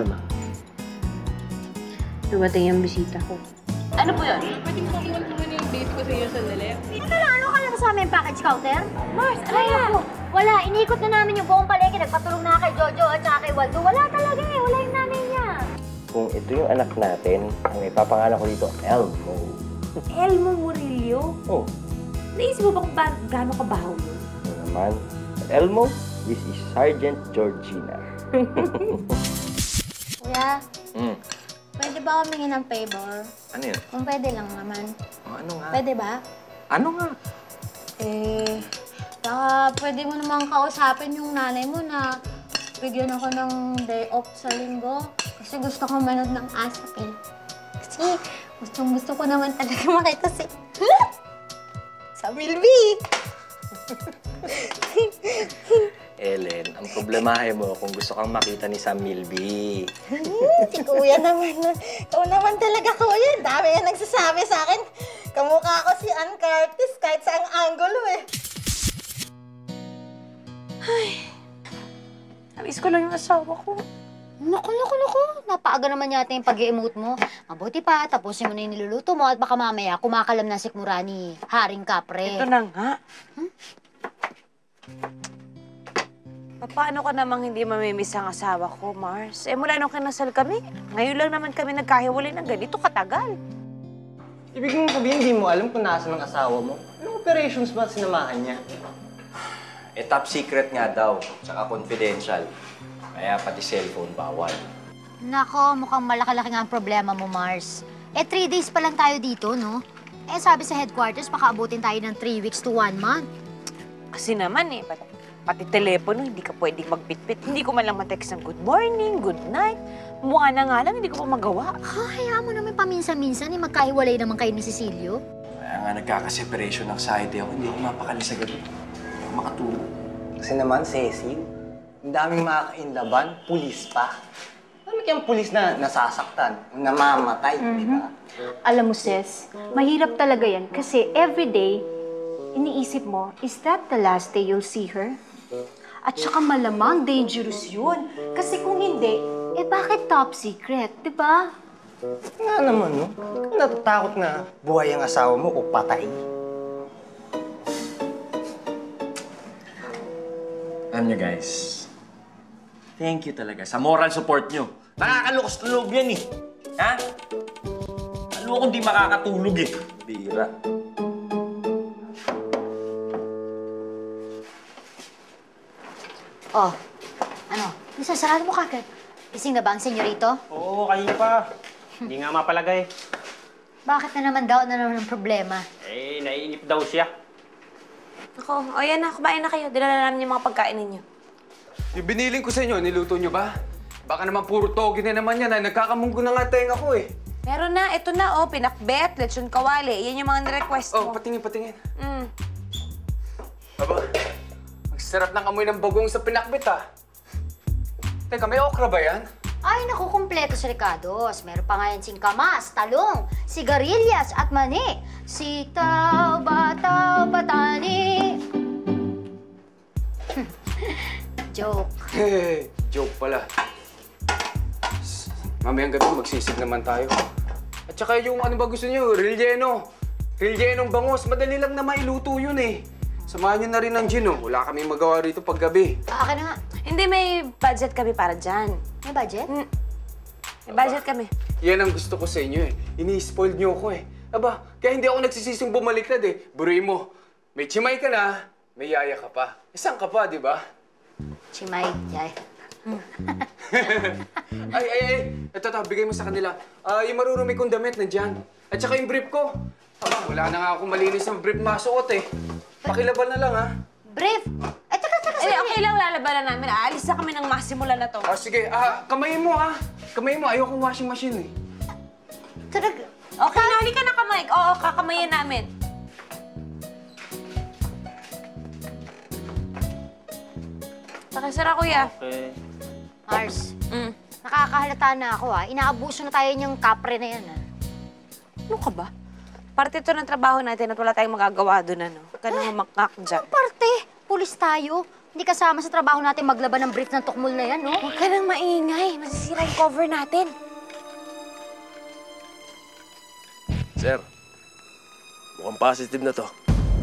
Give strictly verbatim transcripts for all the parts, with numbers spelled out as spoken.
problema? Dumating yung bisita ko. Ano po yun? Pwede mo iwan muna yung babe ko sa iyo sandali. Ano na, ano ka lang sa amin package counter? Mars, ano na? Wala, iniikot na namin yung buong palengke. Nagpatulong na kay Jojo at saka kay Waldo. Wala talaga eh, wala yung nanay niya. Kung ito yung anak natin, ang ipapangalan ko dito, Elmo. Elmo Murillo? Oh. Naisip mo ba kung ba gaano kabaho yun? Ano naman? Elmo, this is Sergeant Georgina. Kuya, mm. pwede ba humingi ng favor? Ano yun? Kung pwede lang naman. Oh, ano nga? Pwede ba? Ano nga? Eh, baka pwede mo namang kausapin yung nanay mo na bigyan ako ng day off sa linggo. Kasi gusto ko manood ng ASAP eh. Kasi gustong gusto ko naman talaga makita si... sa Milby! Ellen, ang problemahe mo kung gusto kang makita ni Sam Milby. Si Kuya naman. Ikaw naman talaga, Kuya. Dami nga nagsasabi sa akin. Kamukha ko si Ann Curtis kahit saang angulo eh. Namiss ko lang yung asawa ko. Naku, naku, naku. Napaaga naman yata yung pag-i-emote mo. Mabuti pa, tapusin mo na yung niluluto mo at baka mamaya kumakalam na sikmura ni Haring Kapre. Ito na nga. Hmm? Paano ka namang hindi mamimiss ang asawa ko, Mars? Eh, mula nung kinasal kami, ngayon lang naman kami nagkahiwalay ng ganito katagal. Ibig mong sabihin, hindi mo alam kung nasa ng asawa mo? Anong operations ba sinamahan niya? Eh, top secret nga daw, tsaka confidential. Kaya pati cellphone bawal. Nako, mukhang malaki-laki nga ang problema mo, Mars. Eh, three days pa lang tayo dito, no? Eh, sabi sa headquarters, baka abutin tayo ng three weeks to one month. Kasi naman eh, pati, pati telepono, hindi ka pwedeng magpitpit. Hindi ko man lang matext ng good morning, good night. Mukha na nga lang, hindi ko pa magawa. Ha, hayaan mo naman paminsan-minsan, eh, magkahiwalay naman kayo ni Cecilio. Kaya nga nagkaka-separation anxiety ako, hindi ako mapakali sa gabi. Hindi ako makatulog. Kasi naman, Cecil, ang daming makakainlaban, pulis pa. Ano kayang pulis na nasasaktan, namamatay, di ba? Alam mo, sis, mahirap talaga yan kasi everyday, iniisip mo, is that the last day you'll see her? At saka malamang dangerous yun. Kasi kung hindi, eh bakit top secret, di ba? Nga naman, no? Kung natatakot na buhay ang asawa mo o patay. Alam nyo guys, thank you talaga sa moral support nyo. Nakakalukos na loob yan eh. Ha? Ano akong di makakatulog eh. Bira. Oh, ano? Isasarado mo kagad. Gising na ba ang senyorito? Oo, kanina pa. Hindi nga mapalagay. Bakit na naman daw? Ano naman ang problema? Eh, naiinip daw siya. Ako, o yan na, kumain na kayo. Dinala namin yung mga pagkain ninyo. Yung biniling ko sa inyo, niluto nyo ba? Baka naman puro togi na naman yan, ay nagkakamunggo na nga tenga ko eh. Meron na, ito na oh, pinakbet, lechon kawali. Yan yung mga nirequest Oh, mo. patingin, patingin. Mm. Aba, ang sarap ng amoy ng bagong sa pinakbit ah. Teka, may okra ba yan? Ay, naku, kumpleto si Ricardos. Meron pa nga yan singkamas, talong, sigarilyas at mani. Sitaw, bataw, patani. Joke. Hey, joke pala. Mamayang gabi, magsisig naman tayo. At saka yung ano ba gusto niyo, relleno. Rellenong bangos, madali lang na mailuto yun eh. Samahan niyo na rin ng gin, oh. Wala kami magawa rito paggabi. Akin na nga. Hindi, may budget kami para dyan. May budget? Mm. May budget kami. Yan ang gusto ko sa inyo eh. Ini-spoiled niyo ako eh. Aba, kaya hindi ako nagsisising bumaliktad eh. Buray mo, may chimay ka na, may yaya ka pa. Isang ka pa, di ba? Chimay, yay. ay, ay, ay. Ito, ito, bigay mo sa kanila. Ah, yung marurumi kong damit nandiyan. At saka yung brief ko. Aba, wala na nga akong malinis ng brief masuot eh. Pakilaban na lang, ha? Brief! Ay, taka, taka, Eh, okay lang, lalabanan namin. Aalis na kami ng masimula na to. Ah, sige. Ah, kamayin mo, ha? Kamayin mo. Ayokong washing machine, eh. Tarag... Okay na, halika na kamay. Oo, kakamayan namin. Pakisara, kuya. Okay. Mars, Mm. nakakahalata na ako ah. Inaabuso na tayo niyang kapre na yan ah. Ano ka ba? Parte ito ng trabaho natin at wala tayong magagawa doon, ano? Huwag ka nang makak dyan. Parte, pulis tayo. Hindi kasama sa trabaho natin maglaban ng brief ng tukmol na yan, no? Huwag ka nang maingay. Masisira yung cover natin. Sir, mukhang positive na to.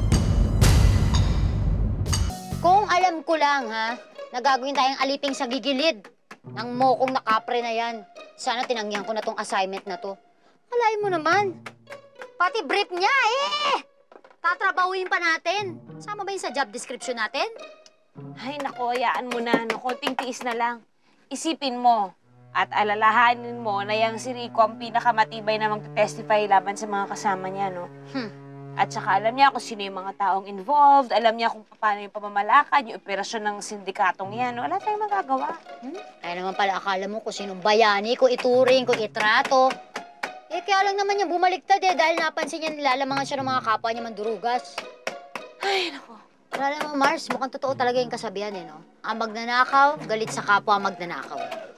Kung alam ko lang, ha, na gagawin tayong aliping sa gigilid ng mokong nakapre na yan. Sana tinanggihan ko na tong assignment na to. Alayin mo naman. Pati brief niya, eh! Tatrabahuin pa natin. Sama ba yun sa job description natin? Ay, naku, hayaan mo na. Naku, tiis na lang. Isipin mo at alalahanin mo na yung si Rico ang pinakamatibay na magte-testify laban sa mga kasama niya, no? Hmm. At saka alam niya kung sino yung mga taong involved, alam niya kung paano yung pamamalakad, yung operasyon ng sindikatong yan, no? Wala tayong magagawa. Hmm? Kaya naman pala akala mo kung sinong bayani, kung ituring, kung itrato. Eh, kaya lang naman niya bumaliktad eh, dahil napansin niya nilalamangan siya ng mga kapwa niya mandurugas. Ay, naku. Alam mo, Mars, mukhang totoo talaga yung kasabihan eh, no? Ang magnanakaw, galit sa kapwa ang magnanakaw.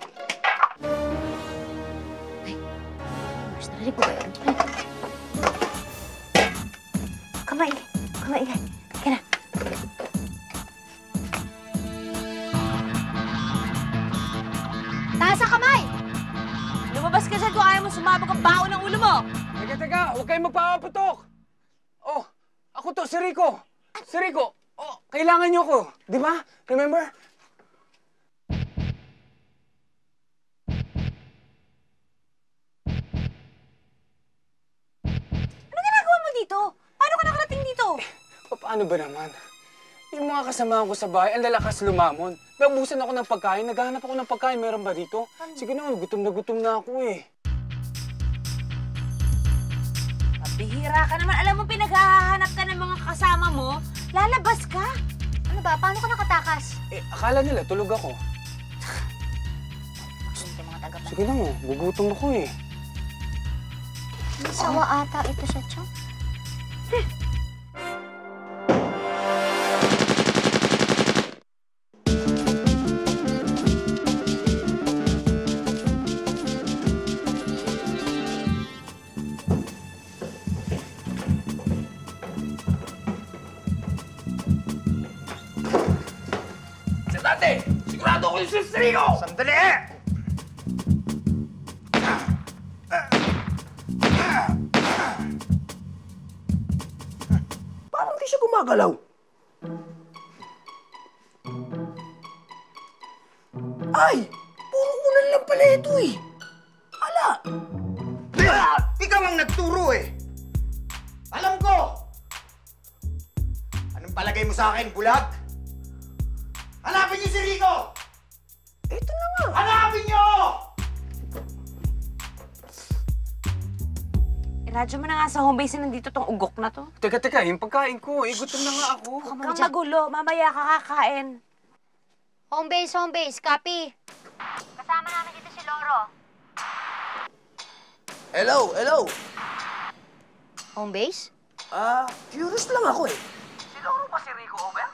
Ay, Mars, narinig ko ba yun? Ay. Kamay, kamay, kaya na. Taas ang kamay! Lumabas ka dyan kung ayaw mo sumabog ang bao ng ulo mo. Teka, teka, huwag kayong magpapaputok! Oh, ako to, si Rico. Si Rico, oh, kailangan niyo ako. Di ba? Remember? Ano ginagawa mo dito? Paano ka nakarating dito? Pa- Paano ba naman? Yung mga kasama ko sa bahay, ang lalakas lumamon. Naubusan ako ng pagkain, naghahanap ako ng pagkain. Meron ba dito? Sige naman, gutom na gutom na ako eh. Bihira ka naman. Alam mo, pinaghahanap ka ng mga kasama mo. Lalabas ka. Ano ba? Paano ka nakatakas? Eh, akala nila tulog ako. Yung mga taga-ban. Sige na mo, gugutom ako eh. May sawa ata ito sa tiyan. Dati, sigurado ako yung si Rico! Sandali! Parang di siya gumagalaw. Ay! Puro unan lang pala ito eh. Ala! Ah! Ikaw ang nagturo eh! Alam ko! Anong palagay mo sa akin, bulag? Hanapin niyo si Rico! Ito na nga. Hanapin niyo! Radyo mo na nga sa home base na nandito tong ugok na to. Teka, teka, yung pagkain ko, eh, gutom na nga ako. Huwag kang magulo. Mamaya ka kakain. Home base, home base. Copy. Kasama namin dito si Loro. Hello, hello. Home base? Ah, curious lang ako eh. Si Loro ba si Rico Over?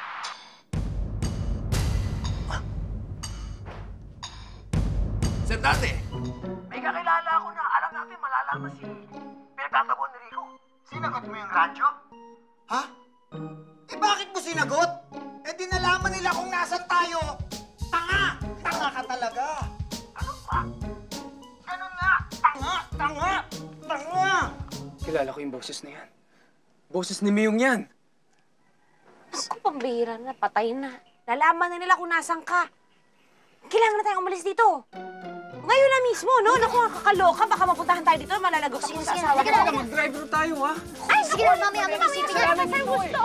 Sir, dati. May kakilala ako na alam natin malalaman si pinagtatago ni Rico. Sinagot mo yung radyo? Ha? Eh bakit mo sinagot? Eh di nalaman nila kung nasan tayo. Tanga! Tanga ka talaga. Ano ba? Ganun nga! Tanga! Tanga! Tanga! Kilala ko yung boses na yan. Boses ni Miyong yan. Ako pambihira na. Patay na. Nalaman na nila kung nasan ka. Kailangan na tayong umalis dito. Ngayon na mismo, no? Naku, kakaloka. Baka mapuntahan tayo dito. Malalagok sa sa asawa sige ko. na. Mag-drive through tayo, ha? Ay, sige na, mamaya ang isipin niya. gusto.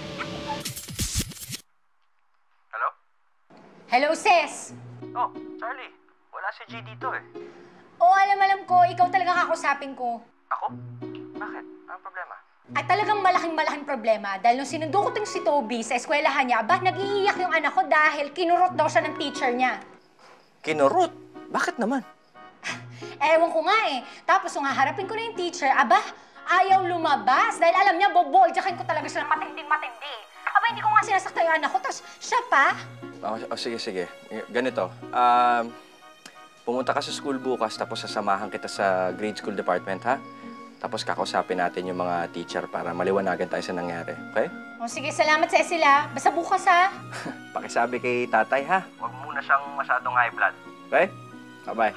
Hello? Hello, sis! Oh, Charlie. Wala si G dito eh. Oo, alam-alam ko, ikaw talaga kakusapin ko. Ako? Bakit? Anong problema? At talagang malaking-malaking problema dahil nung sinundo ko tong si Toby sa eskwelahan niya, aba, nag-iiyak yung anak ko dahil kinurot daw siya ng teacher niya. Kinurot? Bakit naman? Ewan ko nga eh. Tapos nung haharapin ko na yung teacher, aba, ayaw lumabas dahil alam niya, boboljakin ko talaga siya ng matinding-matindi. Aba, hindi ko nga sinasaktan yung anak ko, tapos siya pa. Oh, oh, sige, sige. Ganito. Um, pumunta ka sa school bukas tapos sasamahan kita sa grade school department, ha? Tapos kakausapin natin yung mga teacher para maliwanagan tayo sa nangyari. Okay? O sige, salamat sa sila. Basta bukas ha. Pakisabi kay tatay, ha? Huwag muna siyang masyadong high blood. Okay? Bye-bye.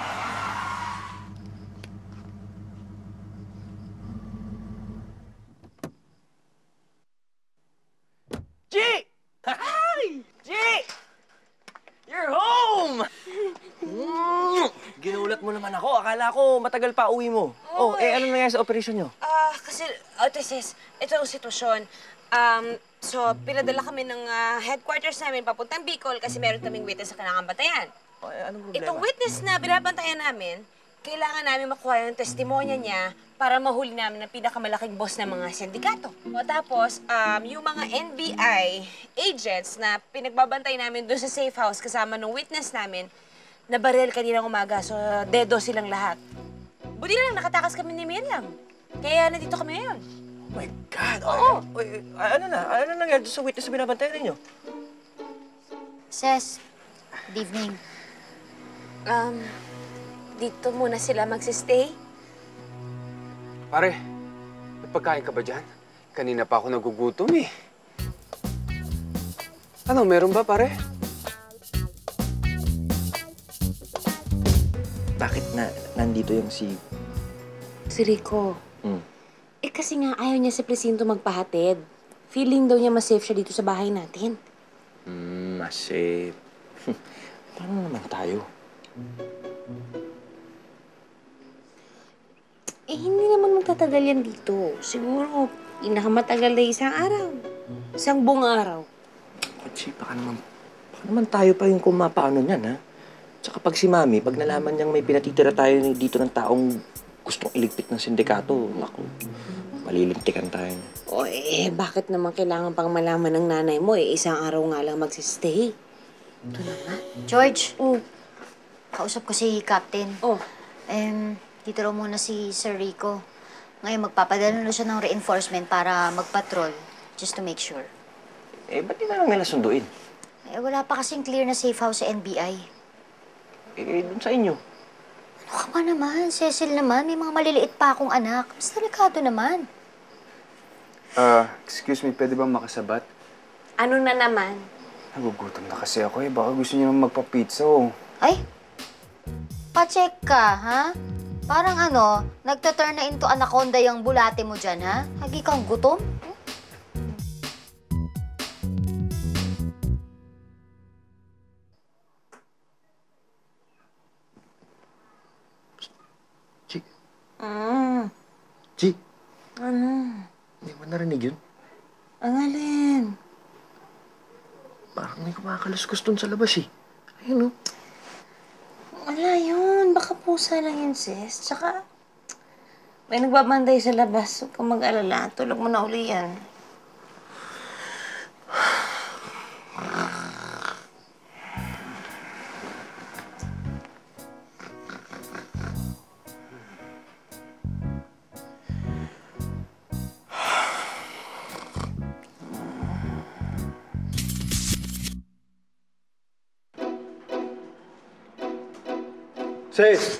G! Hi! G! You're home! Mm, ginulat mo naman ako. Akala ko matagal pa uwi mo. Oh, eh ano nangyari sa operasyon nyo? Ah, kasi, oh, sis, ito ang sitwasyon. Um, so, pinadala kami ng ah, headquarters namin papuntang Bicol kasi meron kaming witness sa kailangan bantayan. Oh, eh, anong problema? Itong witness na binabantayan namin, kailangan namin makuha yung testimonya niya para mahuli namin ang pinakamalaking boss ng mga sindikato. O tapos, um, yung mga N B I agents na pinagbabantay namin doon sa safe house kasama ng witness namin, nabaril kaninang umaga, so dedo silang lahat. Buti na lang, nakatakas kami ni Miriam. Kaya nandito kami ngayon. Oh my God! Oo! Oh, eh, ano na? Ano nangyari sa witness na binabantayan ninyo? Ses, good evening. Um, dito muna sila magsistay. Pare, may pagkain ka ba dyan? Kanina pa ako nagugutom eh. Ano, meron ba pare? Bakit na nandito yung si... Si Rico. Hmm. Eh kasi nga ayaw niya sa presinto magpahatid. Feeling daw niya mas safe siya dito sa bahay natin. Hmm, mas safe. Paano naman tayo? Eh, hindi naman magtatagal yan dito. Siguro, pinakamatagal na isang araw. Isang buong araw. Kochi, baka naman, baka naman tayo pa yung kumapaano niyan, ha? Tsaka pag si Mami, pag nalaman niyang may pinatitira tayo dito ng taong gustong iligpit ng sindikato, naku, malilintikan tayo. O eh, bakit naman kailangan pang malaman ng nanay mo? Eh, isang araw nga lang magsistay. Ito naman. George, Oh, kausap ko si Captain. oh. Um, dito raw muna si Sir Rico. Ngayon, magpapadala na siya ng reinforcement para magpatrol, just to make sure. Eh, ba't di na lang nila sunduin? Eh, wala pa kasing clear na safe house sa N B I. Eh, dun sa inyo. Ano ka ba naman? Cecil naman, may mga maliliit pa akong anak. Mas delikado naman. Ah, uh, excuse me, pwede bang makasabat? Ano na naman? Nagugutom na kasi ako eh. Baka gusto niyo naman magpa-pizza oh. Ay, pa-check ka, ha? Parang ano, nagtaturn na into anaconda yung bulate mo dyan, ha? Hagi kang gutom? Chi, Ah, Chi, ano? hindi mo narinig yun? Ang alin? Parang may kumakaluskos dun sa labas eh. Ayun oh. Wala yun. Baka pusa lang yun, sis. Tsaka, may nagbabanday sa labas. Huwag kang mag-alala. Tulog mo na uli yan. Sis!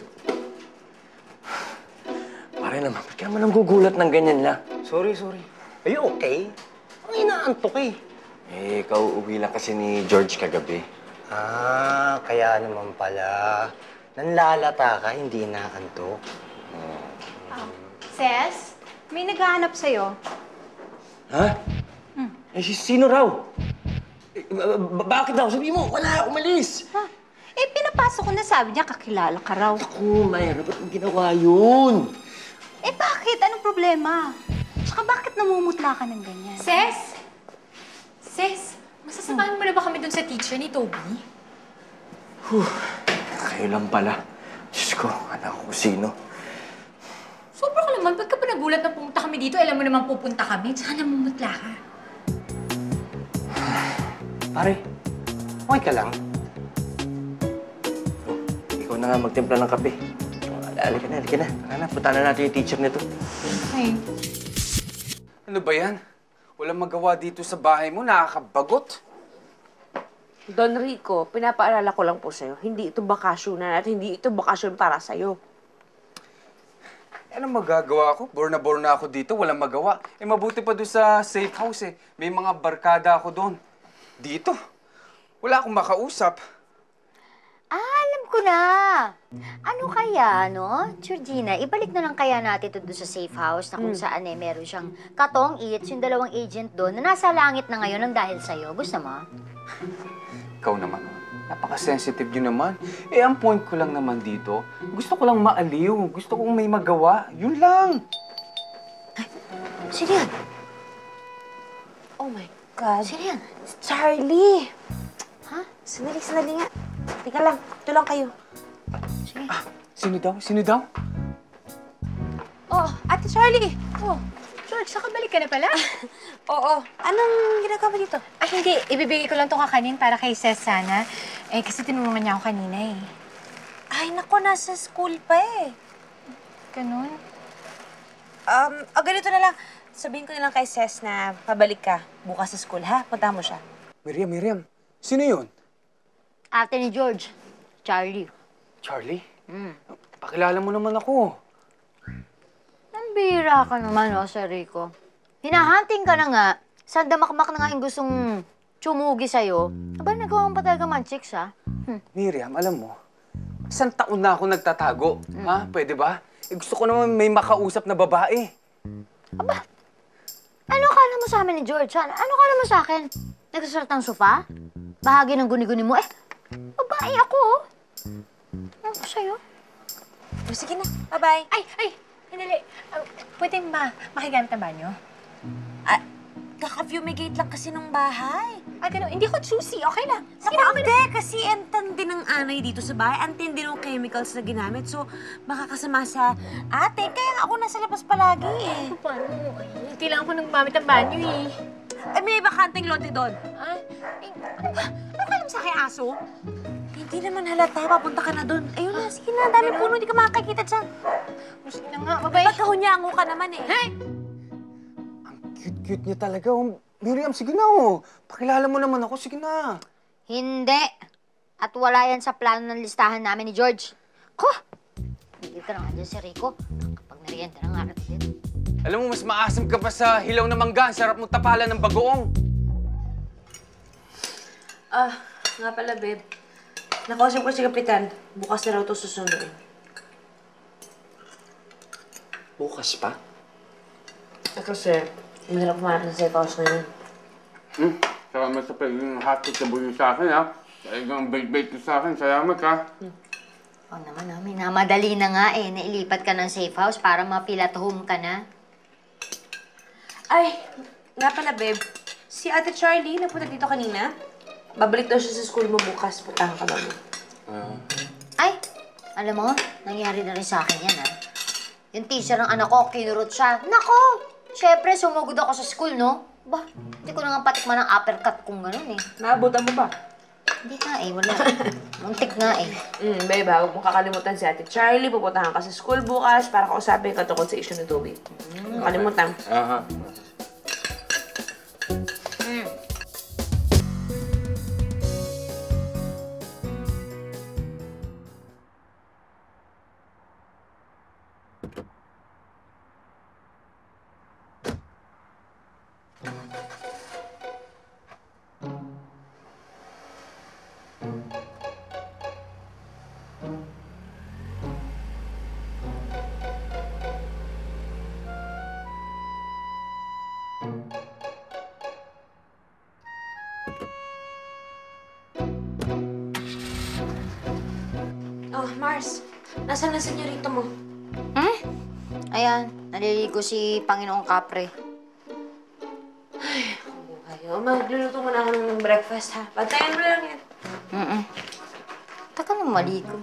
Pare naman, ba't ka naman ang gugulat ng ganyan lang? Sorry, sorry. Are you okay? Ang inaantok eh. Eh, kauuwi lang kasi ni George kagabi. Ah, kaya naman pala. Nanlalata ka, hindi inaantok. Ses, may naghahanap sa'yo. Ha? Hmm. Eh, si- sino raw? Eh, ba- ba- bakit daw? Sabi mo, wala, umalis. Ha? Eh, pinapasok ko na sabi niya, kakilala ka raw. Ako, Mayra, ba't mo ginawa yun? Eh, bakit? Anong problema? Tsaka bakit namumutla ka ng ganyan? Ses? Ses, masasamahan mo na ba kami dun sa teacher ni Toby? Huh, kayo lang pala. Diyos ko, alam ko sino. Sobra ka naman. Ba't ka pa nagulat na pumunta kami dito? Alam mo naman pupunta kami. Tsaka namumutla ka. Pare, okay ka lang? Ikaw na nga magtimpla ng kape. Halika na, halika na. Tara na, punta na natin yung teacher nito. Ay. Ano ba yan? Walang magawa dito sa bahay mo, nakakabagot. Don Rico, pinapaalala ko lang po sa'yo, hindi ito bakasyonan at hindi ito bakasyon para sa'yo. Eh, anong magagawa ko? Bore na bore na ako dito, walang magawa. Eh, mabuti pa doon sa safe house eh. May mga barkada ako doon. Dito, wala akong makausap. Ah, alam ko na. Ano kaya, no? Georgina, ibalik na lang kaya natin ito doon sa safe house na kung saan eh meron siyang Katong Eats, yung dalawang agent doon na nasa langit na ngayon ng dahil sa'yo. Gusto mo? Ikaw naman, napaka-sensitive yun naman. Eh, ang point ko lang naman dito, gusto ko lang maaliw. Gusto kong may magawa. Yun lang. Sino yan? Oh my God. Sino yan? Charlie! Ha? Sandali, sandali nga. Teka lang, ito lang kayo. Sige. Ah, sino daw? Sino daw? Oh, Ate Charlie! Oh, George, saka balik ka na pala? Oo. Anong ginagawa mo dito? Ah, hindi. Ibibigay ko lang to kakanin para kay Ses sana. Eh, kasi tinulungan niya ako kanina eh. Ay, naku, nasa school pa eh. Ganun? Um, o ganito na lang. Sabihin ko na lang kay Ses na pabalik ka bukas sa school, ha? Punta mo siya. Miriam, Miriam. Sino yun? Ate ni George. Charlie. Charlie? Mm. Pakilala mo naman ako. Nambira ka naman, oh, Sir Rico. Hinahunting ka na nga. Sandamakmak na nga yung gustong tsumugi sa'yo. Aba, nagawa mo pa talaga man, chicks, ha? Hmm. Miriam, alam mo, isang taon na ako nagtatago. Ha? Pwede ba? Eh, gusto ko naman may makausap na babae. Aba, ano kala mo sa amin ni George, ha? Ano kala mo sa akin? Nagsusulat ng sofa? Bahagi ng guni-guni mo? Eh, babae ako, oh. Ano ko sa'yo? O, sige na. Bye-bye. Ay, ay! Hinali. Uh, pwede ma makigamit ng banyo? Ah, kaka-fumigate lang kasi ng bahay. Ah, ganun. Hindi ko choosy. Okay lang. Sige na, hindi. Kasi antindi ng anay dito sa bahay. Antindi ng chemicals na ginamit. So, makakasama sa ate. Kaya nga ako nasa labas palagi eh. Paano? Ay, hindi lang ako nagmamit ng banyo eh. Ay, may bakanting lote doon. Ah, eh, ano ba? Ano ka alam sa akin, aso? Hindi naman halata. Papunta ka na doon. Ayun na, sige na. Dami puno. Hindi ka makakakita dyan. Sige na nga, babay. Pagkahunyango ka naman eh. Hey! Ang cute-cute niya talaga. Oh. Miriam, sige na oh. Pakilala mo naman ako. Sige na. Hindi. At wala yan sa plano ng listahan namin ni George. Ko! Hindi ka na nga dyan si Rico. Kapag nariyan ka na nga rin. Alam mo, mas maasim ka pa sa hilaw na mangga. Ang sarap mo tapalan ng bagoong. Ah, nga pala, babe. Nakausap ko si Kapitan. Bukas na raw ito susunduin. Bukas pa? Eh, kasi, mahirap kumahanap ng safe house na yun. Hmm. Salamat sa pagiging hapit na buyo sa akin, ha? Talagang bait-bait ka sa akin. Salamat, ha? Oo oh, naman, namin. Namadali na nga eh. Nailipat ka ng safe house para mapil at home ka na. Ay, nga pala, babe. Si Ate Charlie, napunta dito kanina. Babalik daw siya sa school mo bukas. Puntahan ka ba mo? Uh, Ay, alam mo, nangyari na rin sa akin yan, ha? Yung teacher ng anak ko, kinurot siya. Nako! Siyempre, sumugod ako sa school, no? Ba, hindi ko na nga patikman ng uppercut kung gano'n, eh. Naabutan mo ba? Hindi nga, eh. Wala. Muntik nga, eh. Hmm, babe, ha? Huwag mong kakalimutan si Ate Charlie. Pupuntahan ka sa school bukas para kausapin ka tungkol sa issue ni Toby. Mm, Kalimutan. Aha. Mm. Oh, Mars. Nasaan na senyorito mo? Hmm? Ayan, naliligo si Panginoong Capre. Ayo, magluluto mo na ako ng breakfast, ha? Pantayan mo lang yan. Mm-mm. Taka nang maligo.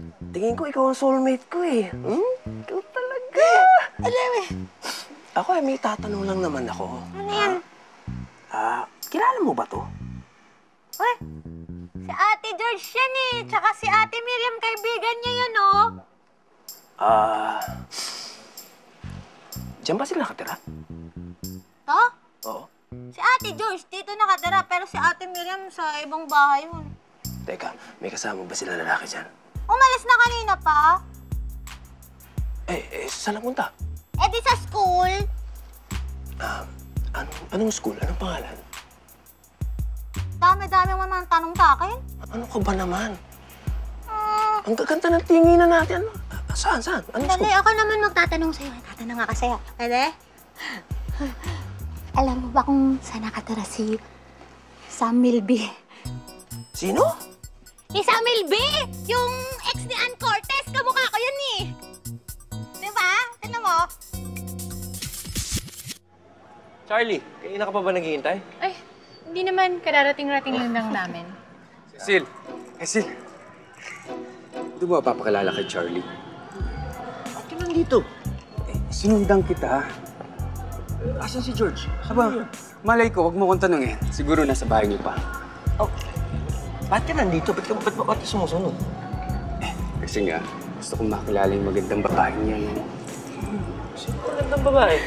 tingin ko ikaw ang soulmate ko eh. Hmm? Ikaw talaga. Alam eh. Ako eh, may tatanong lang naman ako. Ano yan? Ah, kilala mo ba to? Uy, si Ate George yan eh. Tsaka si Ate Miriam, kaibigan niya yan, oh. Ah... Diyan ba sila nakatira? To? Oo. Si Ate George dito nakatira, pero si Ate Miriam sa ibang bahay yun. Teka, may kasama ba sila lalaki dyan? Umalis na kanina pa. Eh, eh, saan napunta? Eh di sa school. Ah, ano, anong school? Anong pangalan? Dami-dami mo naman tanong sa akin. Ano ka ba naman? Ah, Ang gaganda ng tinginan natin. Ah, saan, saan? Anong dali, school? ako naman magtatanong sa'yo. Tatanong nga kasi. Pwede? Alam mo ba kung saan nakatira si Sam Milby? Sino? Si Sam Milby! Yung ex ni Ann Cortez. Kamukha ko yun eh. Diba? Tignan mo. Charlie, kanina ka pa ba naghihintay? Ay, hindi naman. Kadarating-rating lang lang namin. Cecil! Cecil! Hindi mo papakilala kay Charlie? Ba't ka nandito? Eh, sinundan kita. Asan si George? Aba, malay ko, wag mo kong tanungin. Siguro nasa bahay niyo pa. Oh, ba't ka nandito? Ba't ka, ba't, ba't, ba't ka sumusunod? Eh, kasi nga, gusto kong makilala yung magandang babae niya. No? Sino magandang babae?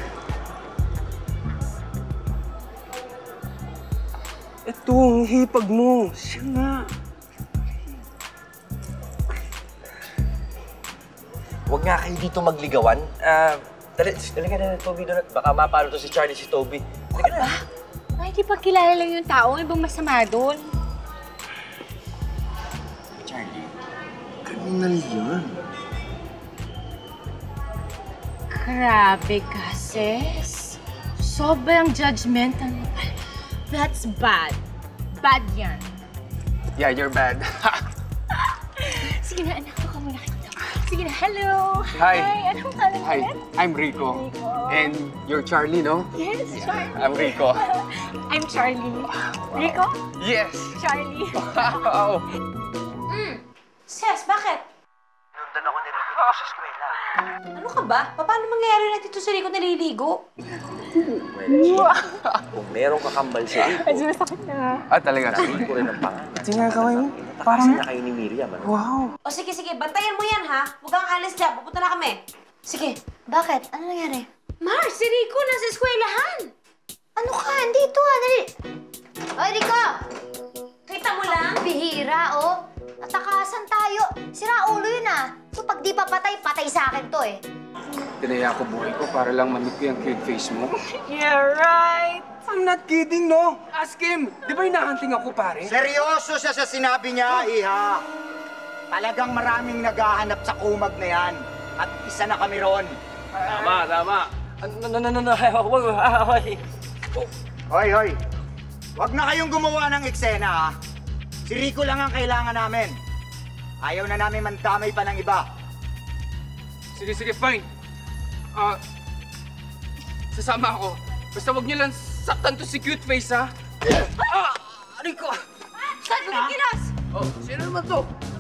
Ito, ang hipag mo. Siya nga. Huwag nga kayo dito magligawan. Ah, dali, dali ka na, Toby, doon. Baka mapalo to si Charlie, si Toby. Dali ka na. Ay, di pagkilala lang yung tao. Ibang masama doon. Charlie, criminal yun. Grabe ka, sis. Sobrang judgmental mo. That's bad. Bad yan. Yeah, you're bad. Sige na, anak ko ka muna kita. Sige na, hello. Hi. Hi, anong pangalan mo Hi, ulit? I'm Rico. And you're Charlie, no? Yes, Charlie. I'm Rico. I'm Charlie. Rico? Yes! Charlie. Wow! Hmm. Ses, bakit? Nundan ako ni Rico dito sa eskwela. Ano ka ba? Paano mangyayari na dito si Rico naliligo? Kung merong kakambal si Rico, Medyo masakit na. Ah, talaga? Rico rin ang pangalan. Sinagawa mo? Natakasan na kayo ni Miriam, ano? Wow! O sige, sige, bantayan mo yan ha. Huwag kang alis dyan. Pupunta na kami. Sige. Bakit? Ano nangyari? Mar, si Rico nasa eskwelahan. Ano ka? Andito ah, dali. Oy, Rico! Kita mo lang? Bihira, oh. Natakasan tayo. Sira ulo yun ah. So pag di pa patay, patay sa akin to eh. Tinaya ko buhay ko para lang mamit ko yung cute face mo. You're right. I'm not kidding, no? Ask him! Di ba hinahunting ako, pare? Seryoso siya sa sinabi niya, Iha. Talagang maraming naghahanap sa kumag na yan. At isa na kami ron. Tama, tama. Ano, ano, ano, ano, wag, wag, Hoy, hoy. Huwag na kayong gumawa ng eksena, ha? Si Rico lang ang kailangan namin. Ayaw na namin mandamay pa ng iba. Sige, sige, fine. Ah, sasama ako. Basta wag niyo lang saktan to si cute face, ha? Ah! Rico! Saan mo kilos? Oh, sino naman to?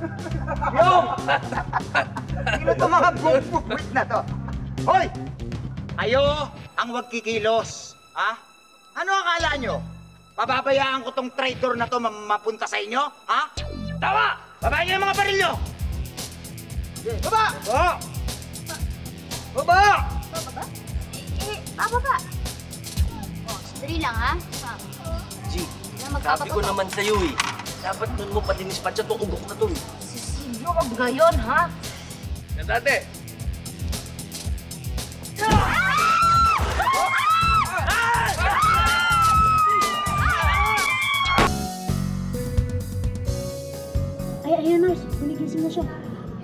Sino to mga bumbukwit na to? Hoy! Ayo ang wag kikilos, ha? Ano akala nyo? Pababayaan ko tong traitor na to mapunta sa inyo, ha? Tama! Babae niyo yung mga baril nyo! Baba! Baba! Baba! Baba? Eh, bababa. Oh, sandali lang ha. G, Na sabi ko naman sa'yo eh. Dapat nun mo patinispat siya itong ugok na to eh. Cecilio, wag gayon ha. Dati! Ay, ayun nurse. Gumigising na siya.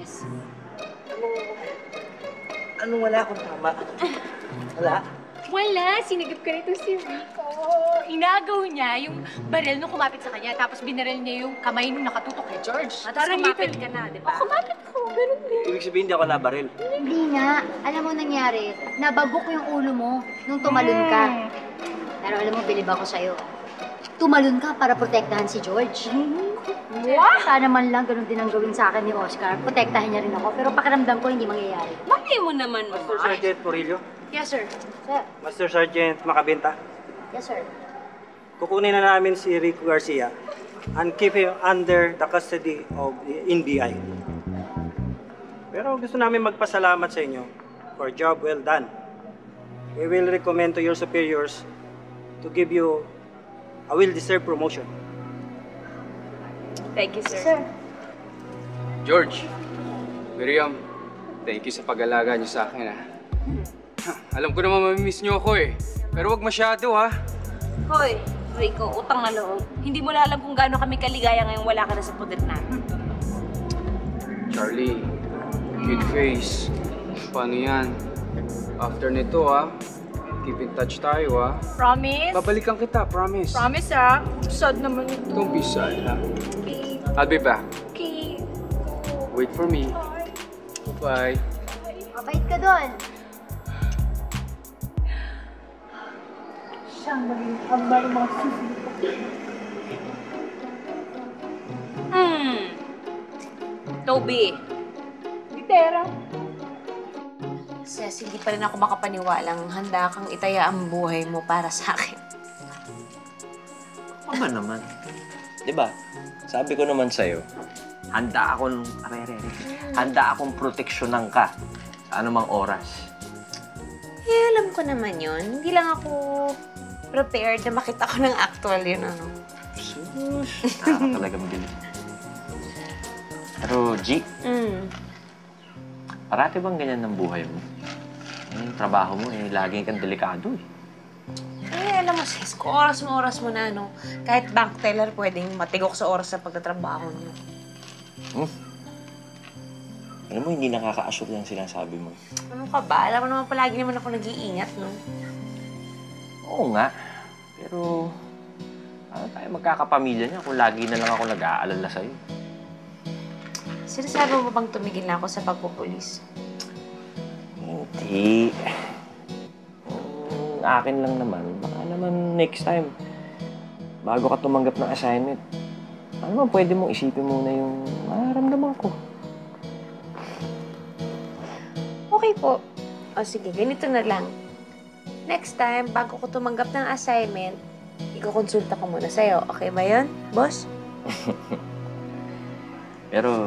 Anong wala akong tama? Wala? Wala, sinagip ka nito si Rico. Inagaw niya yung baril nung kumapit sa kanya, tapos binaril niya yung kamay nung nakatutok kay George. At tapos kumapit ka na, di ba? Oh, kumapit ko, ganun din. Ibig sabihin hindi ako nabaril. Hindi nga. Alam mo nangyari, nabagok yung ulo mo nung tumalon ka. Pero alam mo, bilib ako sa'yo. tumalon ka para protektahan si George. What? Sana man lang ganun din ang gawin sa akin ni Oscar. Protektahan niya rin ako, pero pakiramdam ko hindi mangyayari. Bakit mo naman, Master Mama? Sergeant Murillo, Yes, sir. Sir. Master Sergeant Macabenta, Yes, sir. kukunin na namin si Rico Garcia and keep him under the custody of the N B I. Pero gusto namin magpasalamat sa inyo for job well done. We will recommend to your superiors to give you a well-deserved promotion. Thank you, sir. Sir. George, Miriam, thank you sa pag-alaga niyo sa akin, ha. Alam ko naman mamimiss niyo ako, eh. Pero wag masyado, ha. Hoy, Rico, utang na loob. Hindi mo na alam kung gaano kami kaligaya ngayong wala ka na sa poder namin. Charlie, cute face. Paano yan? After nito, ha, keep in touch tayo, ha. Promise? Babalikan kita, promise. Promise, ah. Sad naman ito. Don't be sad, ha. Okay. I'll be back. Okay. Wait for me. Bye. Mabait ka doon. Hmm. Toby. Litera. Ses, hindi pa rin ako makapaniwalang handa kang itaya ang buhay mo para sa akin. Tama naman. Di ba? Sabi ko naman sa'yo, handa akong, are, are, are, handa akong proteksyonan ka sa anumang oras. Eh, alam ko naman yun. Hindi lang ako prepared na makita ko ng actual yun, ano. Sus, nakaka talaga mabilis. Pero, G, Mm. parati bang ganyan ng buhay mo? Yung trabaho mo, eh, laging kang delikado, eh. Eh, alam mo, sis, kung oras mo, oras mo na, no? Kahit bank teller, pwedeng matigok sa oras sa pagtatrabaho niyo. Hmm? Alam mo, hindi nakaka-assure yung sinasabi mo. Ano ka ba? Alam mo naman palagi naman ako nag-iingat, no? Oo nga. Pero, ano tayo magkakapamilya niya kung lagi na lang ako nag-aalala sa'yo? Sinasabi mo bang tumigil na ako sa pagpupulis? Hindi. Ang akin lang naman, baka naman next time, bago ka tumanggap ng assignment, ano naman pwede mong isipin muna yung nararamdaman ko. Okay po. O sige, ganito na lang. Next time, bago ko tumanggap ng assignment, ikukonsulta ko muna sa'yo. Okay ba yun, boss? Pero,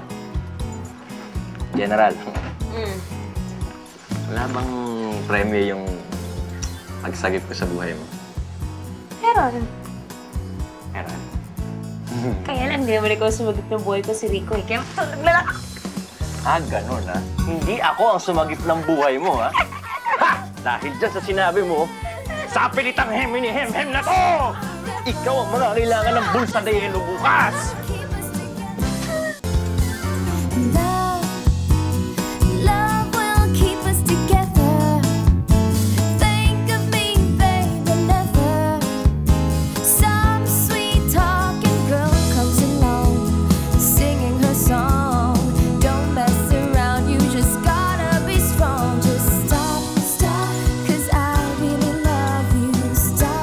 General, Mm. wala bang premyo yung pagsagip ko sa buhay mo? Meron. Meron? Kaya lang, hindi naman ikaw sumagip ng buhay ko si Rico eh. Kaya matulog na lang ako. Ah, ganun ha? Hindi ako ang sumagip ng buhay mo ha? Ha! Dahil dyan sa sinabi mo, sa pilitang hem-hem na to! Ikaw ang mga kailangan ng bulsa de yelo bukas!